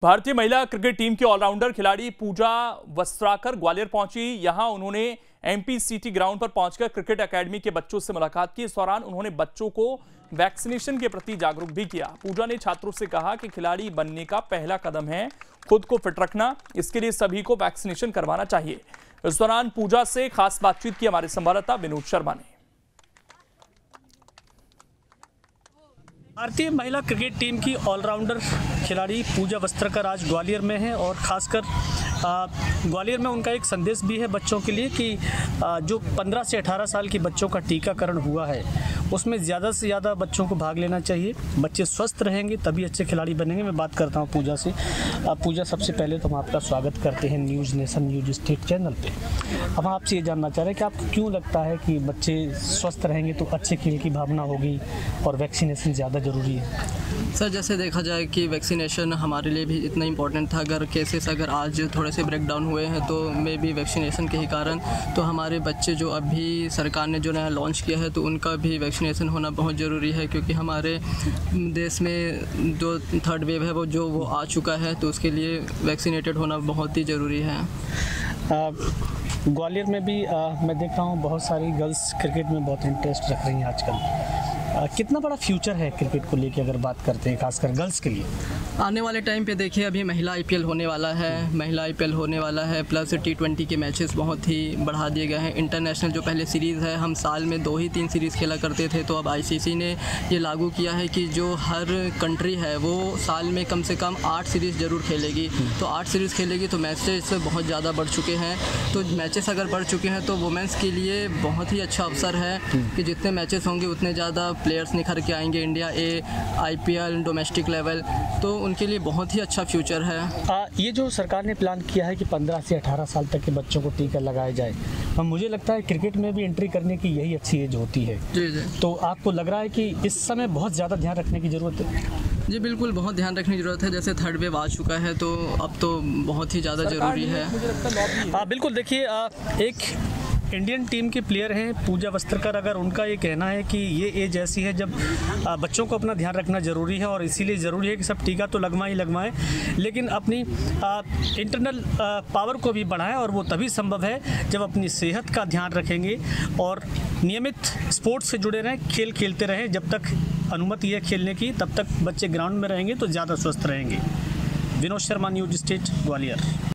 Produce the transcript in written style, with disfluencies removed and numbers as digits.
भारतीय महिला cricket team की ऑलराउंडर खिलाड़ी पूजा वस्त्राकर ग्वालियर पहुंची। यहां उन्होंने एमपी ग्राउंड पर पहुंचकर क्रिकेट एकेडमी के बच्चों से मुलाकात की। इस दौरान उन्होंने बच्चों को वैक्सीनेशन के प्रति जागरूक भी किया। पूजा ने छात्रों से कहा कि खिलाड़ी बनने का पहला कदम है खुद को फिट रखना, इसके लिए सभी को वैक्सीनेशन करवाना चाहिए। इस दौरान पूजा से खास बातचीत की हमारे संवाददाता विनोद शर्मा ने। भारतीय महिला क्रिकेट टीम की ऑलराउंडर खिलाड़ी पूजा वस्त्राकर आज ग्वालियर में है और ख़ासकर ग्वालियर में उनका एक संदेश भी है बच्चों के लिए कि जो 15 से 18 साल के बच्चों का टीकाकरण हुआ है उसमें ज़्यादा से ज़्यादा बच्चों को भाग लेना चाहिए। बच्चे स्वस्थ रहेंगे तभी अच्छे खिलाड़ी बनेंगे। मैं बात करता हूँ पूजा से। पूजा, सबसे पहले तो हम आपका स्वागत करते हैं news nation news state channel पे। अब आपसे ये जानना चाह रहे हैं कि आपको क्यों लगता है कि बच्चे स्वस्थ रहेंगे तो अच्छे खेल की भावना होगी और वैक्सीनेशन ज़्यादा ज़रूरी है? सर, जैसे देखा जाए कि वैक्सीनेशन हमारे लिए भी इतना इम्पोर्टेंट था। अगर केसेस अगर आज थोड़े से ब्रेक डाउन हुए हैं तो मे भी वैक्सीनेशन के ही कारण तो हमारे बच्चे जो अभी सरकार ने जो नया लॉन्च किया है तो उनका भी वैक्सीनेशन होना बहुत ज़रूरी है, क्योंकि हमारे देश में जो थर्ड वेव है वो आ चुका है, तो उसके लिए वैक्सीनेटेड होना बहुत ही ज़रूरी है। ग्वालियर में भी मैं देख रहा हूँ बहुत सारी गर्ल्स क्रिकेट में बहुत इंटरेस्ट रख रही हैं आजकल। कितना बड़ा फ्यूचर है क्रिकेट को लेके अगर बात करते हैं खासकर गर्ल्स के लिए? आने वाले टाइम पे देखिए, अभी महिला आईपीएल होने वाला है, प्लस T20 के मैचेस बहुत ही बढ़ा दिए गए हैं। इंटरनेशनल जो पहले सीरीज़ है हम साल में 2 ही 3 सीरीज़ खेला करते थे, तो अब आईसीसी ने ये लागू किया है कि जो हर कंट्री है वो साल में कम से कम 8 सीरीज़ ज़रूर खेलेगी। तो 8 सीरीज़ खेलेगी तो मैचेस बहुत ज़्यादा बढ़ चुके हैं। तो मैचेस अगर बढ़ चुके हैं तो वुमेंस के लिए बहुत ही अच्छा अवसर है कि जितने मैचेस होंगे उतने ज़्यादा प्लेयर्स निखर के आएंगे इंडिया आईपीएल डोमेस्टिक लेवल, तो उनके लिए बहुत ही अच्छा फ्यूचर है। ये जो सरकार ने प्लान किया है कि 15 से 18 साल तक के बच्चों को टीका लगाया जाए, मुझे लगता है क्रिकेट में भी एंट्री करने की यही अच्छी एज होती है। जी। तो आपको लग रहा है कि इस समय बहुत ज़्यादा ध्यान रखने की ज़रूरत है? जी बिल्कुल, बहुत ध्यान रखने की ज़रूरत है। जैसे थर्ड वेव आ चुका है तो अब तो बहुत ही ज़्यादा ज़रूरी है। बिल्कुल, देखिए एक इंडियन टीम के प्लेयर हैं पूजा वस्त्राकर। अगर उनका ये कहना है कि ये एज ऐसी है जब बच्चों को अपना ध्यान रखना ज़रूरी है और इसीलिए ज़रूरी है कि सब टीका तो लगवाएं, लेकिन अपनी इंटरनल पावर को भी बढ़ाएं, और वो तभी संभव है जब अपनी सेहत का ध्यान रखेंगे और नियमित स्पोर्ट्स से जुड़े रहें, खेल खेलते रहें। जब तक अनुमति है खेलने की तब तक बच्चे ग्राउंड में रहेंगे तो ज़्यादा स्वस्थ रहेंगे। Vinod Sharma, news state, Gwalior.